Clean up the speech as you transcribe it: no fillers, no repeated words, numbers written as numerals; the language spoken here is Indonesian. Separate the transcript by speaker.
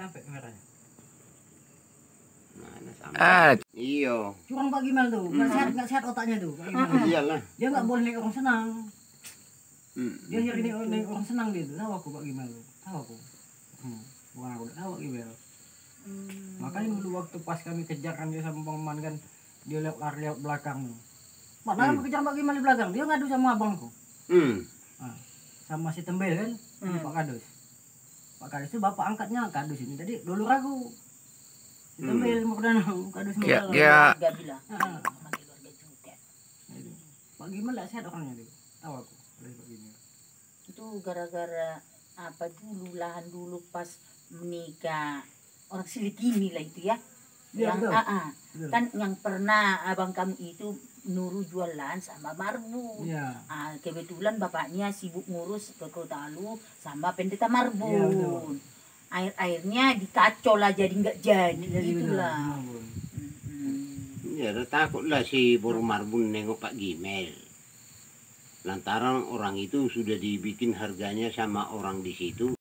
Speaker 1: sampai kameranya.
Speaker 2: Mana sampai? Iyo.
Speaker 1: Curang Pak Gimal tuh, nggak sehat otaknya tuh. Pak Gimal.
Speaker 2: Iyalah.
Speaker 1: Dia nggak boleh nih orang senang. Dia nyari nih orang senang dia tuh. Tahu aku Pak Gimal tuh. Tahu aku. Bukan aku udah tahu Pak Gimal. Makanya dulu waktu pas kami kejar kan dia sama Bang kan, dia lewat belakang nih. Pak Nana kejar Pak Gimal di belakang, dia ngadu sama abangku. Nah, sama si Tembel kan, Pak Kadus. Pak Kadus itu bapak angkatnya Kadus ini. Tadi dulu ragu. Si Tembel mau Kadus mau
Speaker 3: Keluarga bilang. Keluarga juga.
Speaker 1: Pak Gimal nggak sehat orangnya tuh. Tahu aku dari Pak Gimal.
Speaker 3: Itu gara-gara apa dulu lahan dulu pas menikah orang Silikini lah itu ya.
Speaker 1: Ya,
Speaker 3: Yang
Speaker 1: betul.
Speaker 3: kan yang pernah abang kamu itu Nuru jualan sama Marbu.
Speaker 1: Iya.
Speaker 3: Kebetulan bapaknya sibuk ngurus ke Kota Lu sama Pendeta Marbun.
Speaker 1: Iya, betul.
Speaker 3: Air-airnya dikacau lah jadi nggak jadi itulah.
Speaker 2: Ya takutlah si Bor Marbun nengok Pak Gimel. Lantaran orang itu sudah dibikin harganya sama orang di situ.